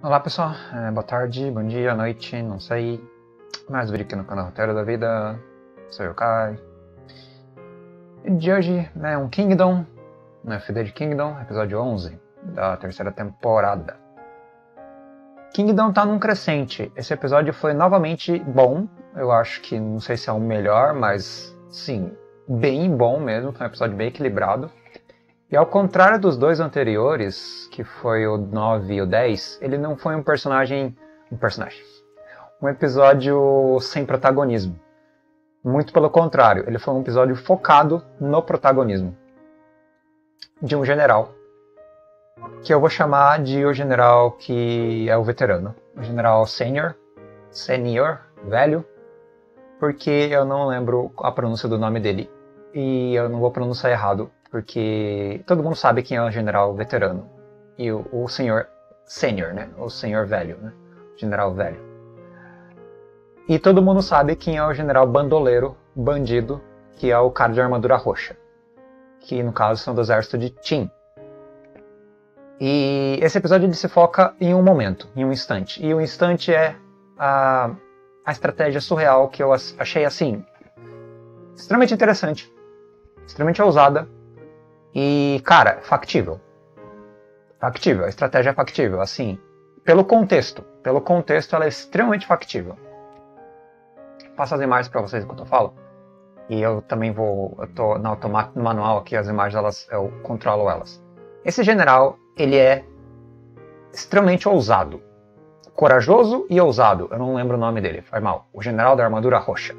Olá pessoal, boa tarde, bom dia, noite, não sei. Mais um vídeo aqui no canal Roteiro da Vida. Sou eu, Kai. E de hoje é um Kingdom, FD de Kingdom, episódio 11 da terceira temporada. Kingdom tá num crescente. Esse episódio foi novamente bom. Eu acho que, não sei se é o melhor, mas sim, bem bom mesmo. Foi um episódio bem equilibrado. E ao contrário dos dois anteriores, que foi o 9 e o 10, ele não foi um episódio sem protagonismo. Muito pelo contrário, ele foi um episódio focado no protagonismo de um general, que eu vou chamar de o general que é o veterano, o general senior, velho, porque eu não lembro a pronúncia do nome dele e eu não vou pronunciar errado, porque todo mundo sabe quem é o general veterano e o senhor sênior, né? O senhor velho, né? O general velho. E todo mundo sabe quem é o general bandoleiro, bandido, que é o cara de armadura roxa, que no caso são do exército de Qin. E esse episódio ele se foca em um momento, em um instante. E o instante é a estratégia surreal que eu achei assim extremamente interessante, extremamente ousada. E, cara, factível. Factível, a estratégia é factível, assim, pelo contexto ela é extremamente factível. Passo as imagens para vocês enquanto eu falo. E eu também eu tô no manual aqui, as imagens, eu controlo elas. Esse general, ele é extremamente ousado. Corajoso e ousado, eu não lembro o nome dele, faz mal. O general da armadura roxa.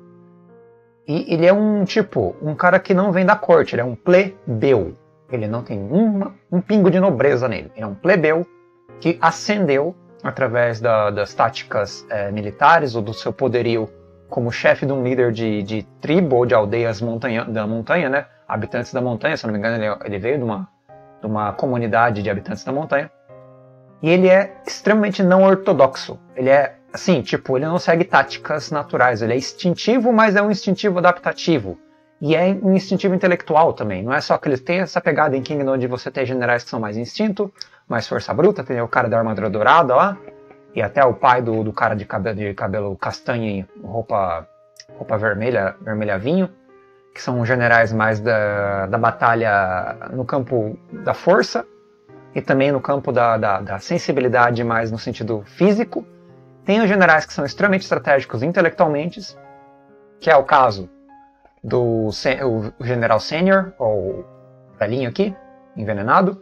E ele é um cara que não vem da corte, ele é um plebeu. Ele não tem um pingo de nobreza nele. Ele é um plebeu que ascendeu através das táticas militares ou do seu poderio como chefe de um líder de tribo ou de aldeias da montanha, né? Habitantes da montanha, se não me engano, ele veio de uma comunidade de habitantes da montanha. E ele é extremamente não ortodoxo. Ele é assim, ele não segue táticas naturais, ele é instintivo, mas é um instintivo adaptativo. E é um instintivo intelectual também. Não é só que ele tem essa pegada em Kingdom de você ter generais que são mais instinto, mais força bruta, tem o cara da armadura dourada lá, e até o pai do cara de cabelo castanho e roupa vermelha vinho, que são generais mais da batalha no campo da força, e também no campo da sensibilidade mais no sentido físico. Tem os generais que são extremamente estratégicos intelectualmente, que é o caso do o general sênior, ou velhinho aqui, envenenado.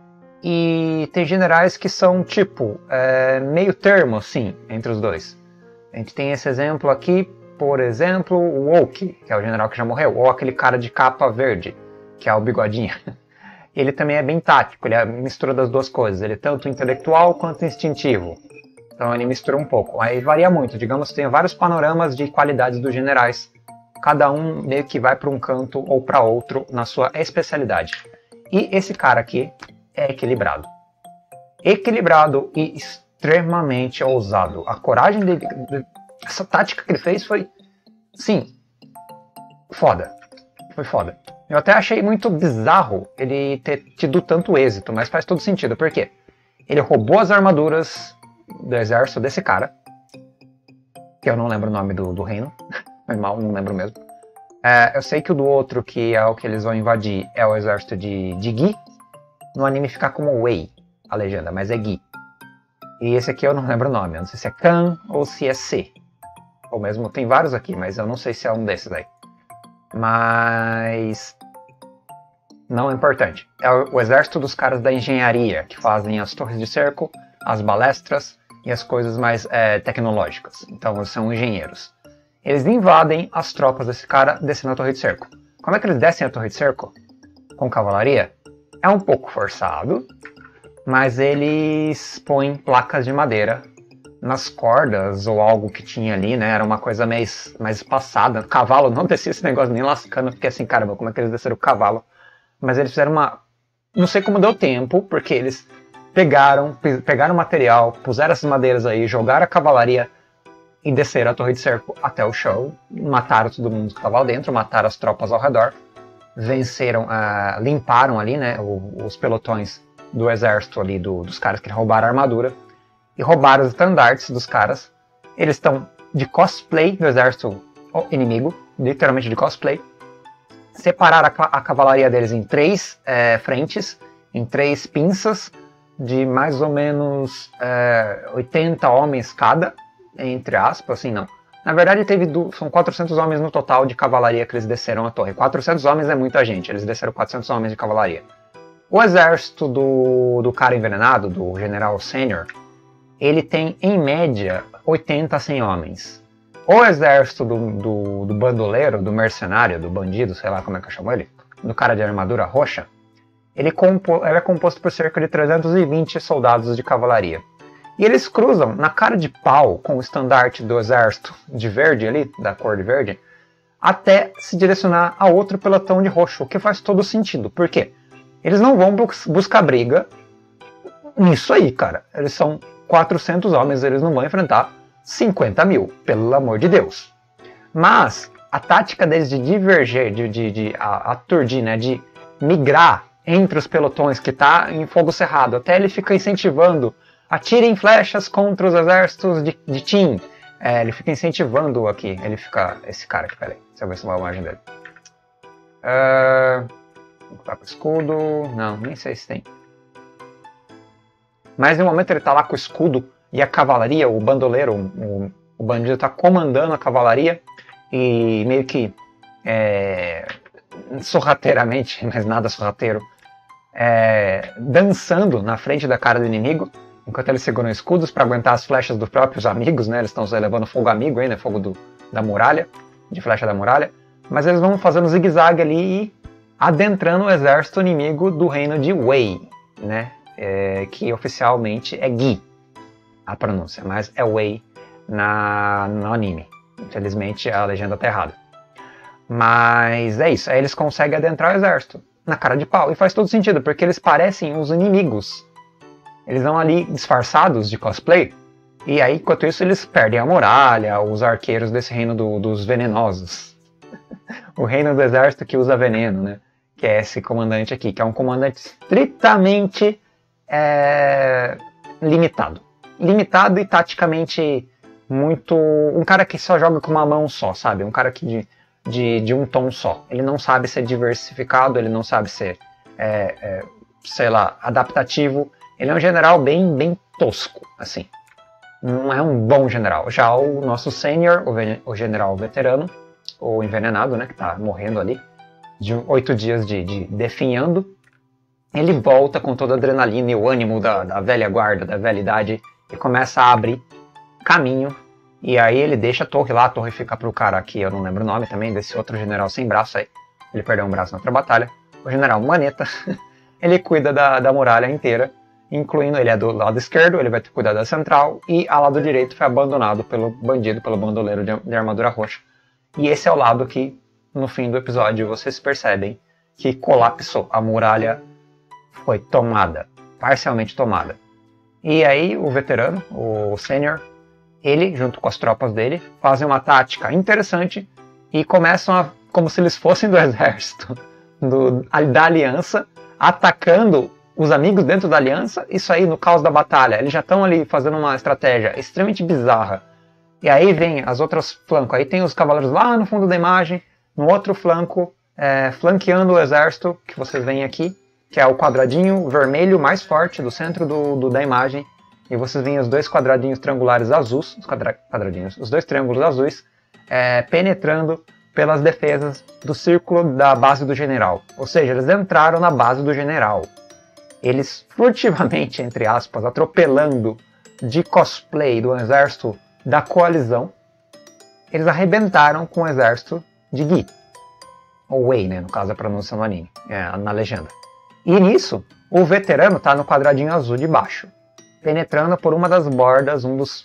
E tem generais que são meio termo, assim, entre os dois. A gente tem esse exemplo aqui, por exemplo, o Oki, que é o general que já morreu, ou aquele cara de capa verde, que é o bigodinho. Ele também é bem tático, ele é a mistura das duas coisas, ele é tanto intelectual quanto instintivo. Então ele mistura um pouco. Aí varia muito, digamos, tem vários panoramas de qualidades dos generais. Cada um meio que vai para um canto ou para outro na sua especialidade. E esse cara aqui é equilibrado. Equilibrado e extremamente ousado. A coragem dele, essa tática que ele fez foi, sim, foda. Foi foda. Eu até achei muito bizarro ele ter tido tanto êxito, mas faz todo sentido. Por quê? Ele roubou as armaduras do exército desse cara, que eu não lembro o nome do reino, normal, não lembro mesmo. Eu sei que o do outro, que é o que eles vão invadir, é o exército de Gi. No anime fica como Wei, a legenda, mas é Gi. E esse aqui eu não lembro o nome, eu não sei se é Kan ou se é C. Ou mesmo, tem vários aqui, mas eu não sei se é um desses aí. Mas não é importante. É o exército dos caras da engenharia, que fazem as torres de cerco, as balestras e as coisas mais tecnológicas. Então eles são engenheiros. Eles invadem as tropas desse cara descendo a torre de cerco. Como é que eles descem a torre de cerco? Com cavalaria? É um pouco forçado, mas eles põem placas de madeira nas cordas ou algo que tinha ali, né? Era uma coisa mais espaçada. O cavalo não descia esse negócio nem lascando, porque assim, caramba, como é que eles desceram o cavalo? Mas eles fizeram não sei como deu tempo, porque eles pegaram o material, puseram essas madeiras aí, jogaram a cavalaria e desceram a torre de cerco até o chão, mataram todo mundo que estava lá dentro, mataram as tropas ao redor, venceram, limparam ali, né, os pelotões do exército ali, dos caras que roubaram a armadura, e roubaram os estandartes dos caras. Eles estão de cosplay do exército inimigo, literalmente de cosplay. Separaram a cavalaria deles em 3 frentes, em 3 pinças, de mais ou menos 80 homens cada, entre aspas, assim não. Na verdade são 400 homens no total de cavalaria que eles desceram a torre. 400 homens é muita gente, eles desceram 400 homens de cavalaria. O exército do cara envenenado, do general sênior, ele tem em média 80 a 100 homens. O exército do bandoleiro, do mercenário, do bandido, sei lá como é que eu chamo ele, do cara de armadura roxa, ele é composto por cerca de 320 soldados de cavalaria. E eles cruzam na cara de pau com o estandarte do exército de verde ali, da cor de verde, até se direcionar a outro pelotão de roxo, o que faz todo sentido. Por quê? Eles não vão buscar briga nisso aí, cara. Eles são 400 homens, eles não vão enfrentar 50 mil, pelo amor de Deus. Mas a tática deles de diverger, de aturdir, né, de migrar entre os pelotões que tá em fogo cerrado, até ele fica incentivando, atirem flechas contra os exércitos de Tim. Ele fica incentivando aqui, ele fica, esse cara aqui, peraí, deixa eu ver se eu vou a imagem dele. Tá com escudo, não, nem sei se tem. Mas no momento ele tá lá com o escudo e a cavalaria, o bandoleiro, o bandido tá comandando a cavalaria e meio que sorrateiramente, mas nada sorrateiro, dançando na frente da cara do inimigo, enquanto eles seguram escudos para aguentar as flechas dos próprios amigos, né? Eles estão levando fogo amigo aí, né? Fogo da muralha, de flecha da muralha, mas eles vão fazendo zigue-zague ali e adentrando o exército inimigo do reino de Wei, né? Que oficialmente é Gi, a pronúncia, mas é Wei no anime. Infelizmente a legenda tá errada. Mas é isso, aí eles conseguem adentrar o exército na cara de pau, e faz todo sentido, porque eles parecem os inimigos. Eles vão ali disfarçados de cosplay, e aí enquanto isso eles perdem a muralha, os arqueiros desse reino dos venenosos. O reino do exército que usa veneno, né? Que é esse comandante aqui, que é um comandante estritamente limitado. Limitado e taticamente muito... Um cara que só joga com uma mão só, sabe? Um cara que de um tom só. Ele não sabe ser diversificado, ele não sabe ser, sei lá, adaptativo. Ele é um general bem tosco, assim. Não é um bom general. Já o nosso sênior, o general veterano, ou envenenado, né, que tá morrendo ali, de 8 dias de definhando, ele volta com toda a adrenalina e o ânimo da velha guarda, da velha idade, e começa a abrir caminho. E aí ele deixa a torre lá, a torre fica pro cara aqui, eu não lembro o nome também, desse outro general sem braço aí. Ele perdeu um braço na outra batalha. O general Maneta, ele cuida da muralha inteira, incluindo, ele é do lado esquerdo, ele vai cuidar da central, e ao lado direito foi abandonado pelo bandido, pelo bandoleiro de armadura roxa. E esse é o lado que, no fim do episódio, vocês percebem que colapsou. A muralha foi tomada, parcialmente tomada. E aí o veterano, o sênior, ele, junto com as tropas dele, fazem uma tática interessante e começam como se eles fossem do exército da aliança, atacando os amigos dentro da aliança. Isso aí no caos da batalha, eles já estão ali fazendo uma estratégia extremamente bizarra. E aí vem as outras flancos, aí tem os cavaleiros lá no fundo da imagem, no outro flanco, flanqueando o exército, que vocês veem aqui, que é o quadradinho vermelho mais forte do centro da imagem. E vocês veem os dois quadradinhos triangulares azuis, os dois triângulos azuis, penetrando pelas defesas do círculo da base do general. Ou seja, eles entraram na base do general. Eles furtivamente, entre aspas, atropelando de cosplay do exército da coalizão, eles arrebentaram com o exército de Gi. Ou Wei, né, no caso a pronúncia no anime, na legenda. E nisso, o veterano está no quadradinho azul de baixo, penetrando por uma das bordas,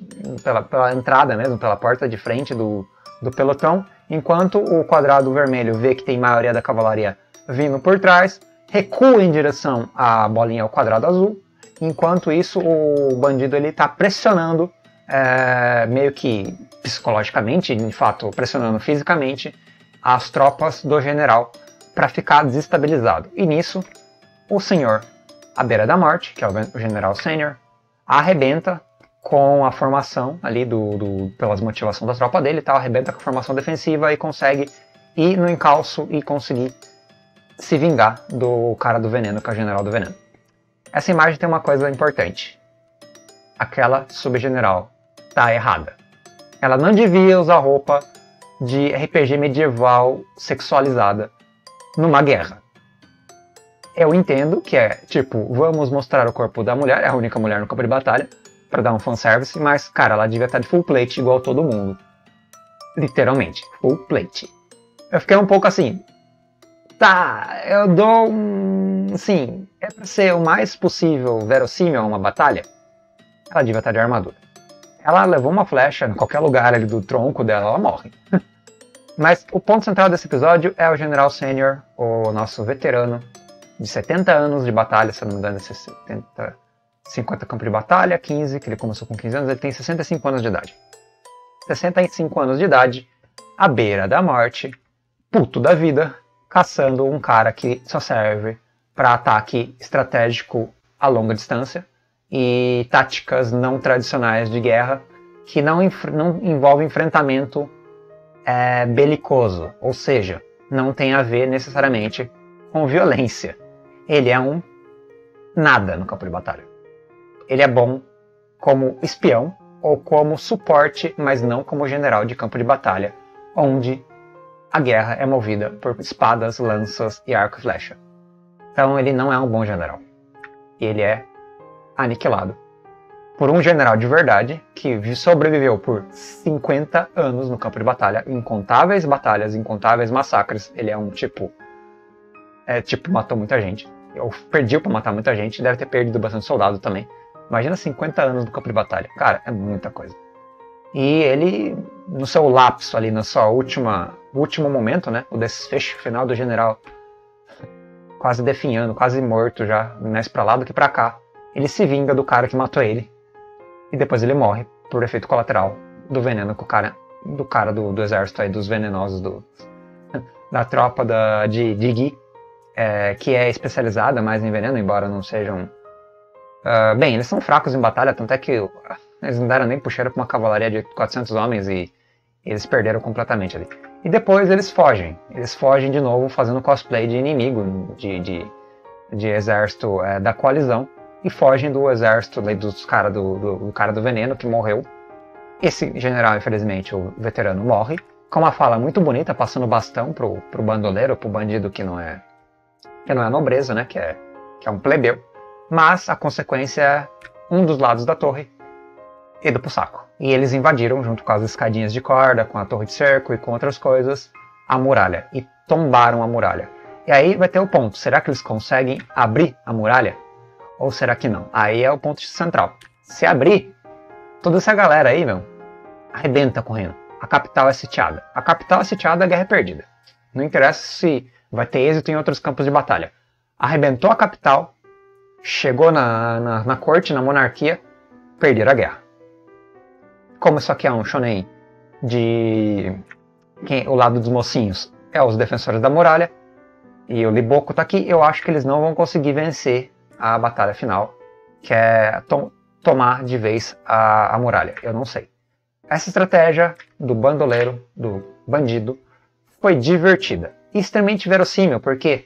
pela entrada mesmo, pela porta de frente do pelotão, enquanto o quadrado vermelho vê que tem maioria da cavalaria vindo por trás, recua em direção à bolinha ao quadrado azul, enquanto isso o bandido está pressionando, meio que psicologicamente, de fato pressionando fisicamente, as tropas do general para ficar desestabilizado. E nisso, o senhor, à beira da morte, que é o general sênior, arrebenta com a formação ali pelas motivações da tropa dele e tal, arrebenta com a formação defensiva e consegue ir no encalço e conseguir se vingar do cara do veneno, que é o general do veneno. Essa imagem tem uma coisa importante. Aquela subgeneral tá errada. Ela não devia usar roupa de RPG medieval sexualizada numa guerra. Eu entendo que é, tipo, vamos mostrar o corpo da mulher, é a única mulher no campo de batalha, pra dar um fanservice, mas, cara, ela devia estar de full plate igual todo mundo. Literalmente, full plate. Eu fiquei um pouco assim, tá, eu dou um... Sim, é pra ser o mais possível verossímil a uma batalha, ela devia estar de armadura. Ela levou uma flecha em qualquer lugar ali do tronco dela, ela morre. Mas o ponto central desse episódio é o General Sênior, o nosso veterano, de 70 anos de batalha, se eu não me engano, 50 campos de batalha, 15, que ele começou com 15 anos, ele tem 65 anos de idade. 65 anos de idade, à beira da morte, puto da vida, caçando um cara que só serve para ataque estratégico a longa distância e táticas não tradicionais de guerra que não envolvem enfrentamento belicoso, ou seja, não tem a ver necessariamente com violência. Ele é um nada no campo de batalha. Ele é bom como espião ou como suporte, mas não como general de campo de batalha, onde a guerra é movida por espadas, lanças e arco e flecha. Então ele não é um bom general. Ele é aniquilado por um general de verdade que sobreviveu por 50 anos no campo de batalha, incontáveis batalhas, incontáveis massacres. Ele é um tipo... matou muita gente. Ou perdeu pra matar muita gente, deve ter perdido bastante soldado também. Imagina 50 anos no campo de batalha. Cara, é muita coisa. E ele, no seu lapso ali, no seu último momento, né? O desfecho final do general, quase definhando, quase morto já, mais pra lá do que pra cá. Ele se vinga do cara que matou ele. E depois ele morre por efeito colateral do veneno que do cara do exército aí, dos venenosos da tropa de Gui, que é especializada mais em veneno, embora não sejam... bem, eles são fracos em batalha, tanto é que eles não deram nem puxeira pra uma cavalaria de 400 homens e eles perderam completamente ali. E depois eles fogem. Eles fogem de novo fazendo cosplay de inimigo, de exército da coalizão. E fogem do exército dos cara do cara do veneno que morreu. Esse general, infelizmente, o veterano, morre. Com uma fala muito bonita, passando bastão pro bandoleiro, pro bandido que não é nobreza, né? Que é um plebeu. Mas a consequência é um dos lados da torre indo pro saco. E eles invadiram, junto com as escadinhas de corda, com a torre de cerco e com outras coisas, a muralha. E tombaram a muralha. E aí vai ter o ponto. Será que eles conseguem abrir a muralha? Ou será que não? Aí é o ponto central. Se abrir, toda essa galera aí, arrebenta correndo. A capital é sitiada. A capital é sitiada, a guerra é perdida. Não interessa se vai ter êxito em outros campos de batalha. Arrebentou a capital, chegou na corte, na monarquia, perderam a guerra. Como isso aqui é um shonen o lado dos mocinhos é os defensores da muralha, e o Liboko tá aqui, eu acho que eles não vão conseguir vencer a batalha final, que é tomar de vez a muralha. Eu não sei. Essa estratégia do bandoleiro, do bandido, foi divertida. E extremamente verossímil, porque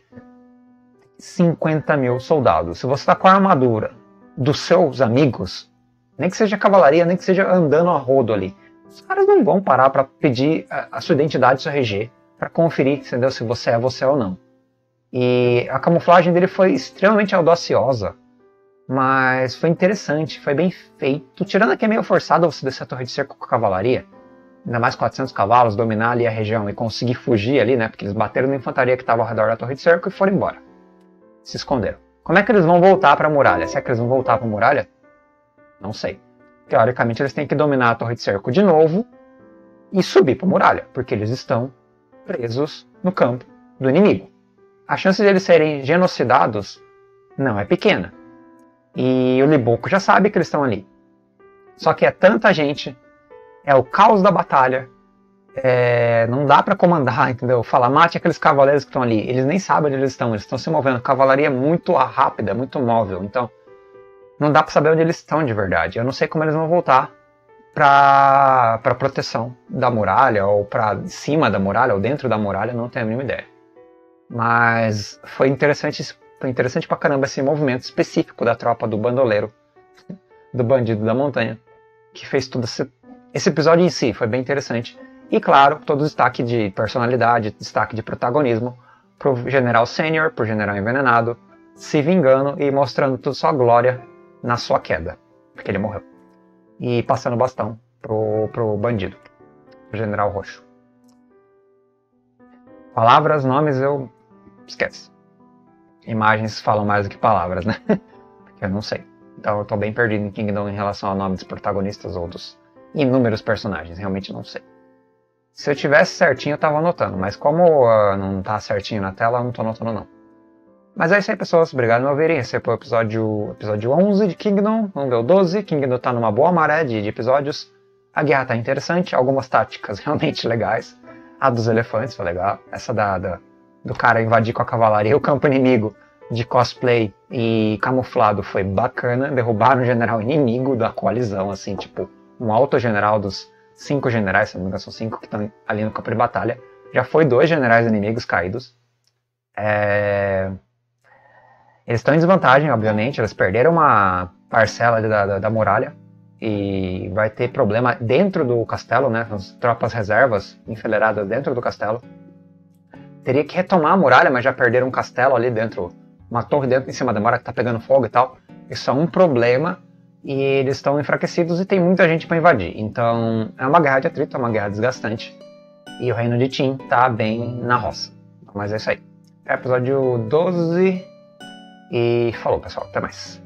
50 mil soldados. Se você está com a armadura dos seus amigos, nem que seja cavalaria, nem que seja andando a rodo ali, os caras não vão parar para pedir a sua identidade, seu RG, para conferir, entendeu, se você é você ou não. E a camuflagem dele foi extremamente audaciosa, mas foi interessante, foi bem feito. Tirando que é meio forçado você descer a torre de cerco com a cavalaria, ainda mais 400 cavalos, dominar ali a região e conseguir fugir ali, né? Porque eles bateram na infantaria que estava ao redor da torre de cerco e foram embora. Se esconderam. Como é que eles vão voltar para a muralha? Se é que eles vão voltar para a muralha? Não sei. Teoricamente eles têm que dominar a torre de cerco de novo e subir para a muralha, porque eles estão presos no campo do inimigo. A chance de eles serem genocidados não é pequena. E o Liboko já sabe que eles estão ali. Só que é tanta gente, é o caos da batalha, não dá para comandar, entendeu? Falar, mate aqueles cavaleiros que estão ali. Eles nem sabem onde eles estão se movendo. A cavalaria é muito rápida, muito móvel. Então, não dá pra saber onde eles estão de verdade. Eu não sei como eles vão voltar pra proteção da muralha, ou pra cima da muralha, ou dentro da muralha, não tenho a mínima ideia. Mas foi interessante pra caramba esse movimento específico da tropa do bandoleiro, do bandido da montanha, que fez todo esse episódio em si, foi bem interessante. E claro, todo o destaque de personalidade, destaque de protagonismo pro general sênior, pro general envenenado, se vingando e mostrando toda sua glória na sua queda, porque ele morreu. E passando o bastão pro bandido, pro general roxo. Palavras, nomes, eu esquece. Imagens falam mais do que palavras, né? Porque eu não sei. Então eu tô bem perdido em Kingdom em relação ao nome dos protagonistas ou dos inúmeros personagens, realmente não sei. Se eu tivesse certinho eu tava anotando, mas como não tá certinho na tela, eu não tô anotando não. Mas é isso aí, pessoas. Obrigado por me ouvirem. Esse foi o episódio 11 de Kingdom. Vamos ver o 12. Kingdom tá numa boa maré de episódios. A guerra tá interessante. Algumas táticas realmente legais. A dos elefantes foi legal. Essa do cara invadir com a cavalaria o campo inimigo de cosplay e camuflado foi bacana. Derrubaram o general inimigo da coalizão, assim, tipo, um alto general dos 5 generais, se não me engano, são 5 que estão ali no campo de batalha. Já foi 2 generais inimigos caídos. Eles estão em desvantagem, obviamente, eles perderam uma parcela da muralha e vai ter problema dentro do castelo, né? As tropas reservas enfileiradas dentro do castelo. Teria que retomar a muralha, mas já perderam um castelo ali dentro, uma torre dentro em cima da muralha que tá pegando fogo e tal. Isso é um problema e eles estão enfraquecidos e tem muita gente para invadir. Então é uma guerra de atrito, é uma guerra desgastante. E o reino de Tim tá bem na roça. Mas é isso aí. É o episódio 12. E falou, pessoal. Até mais.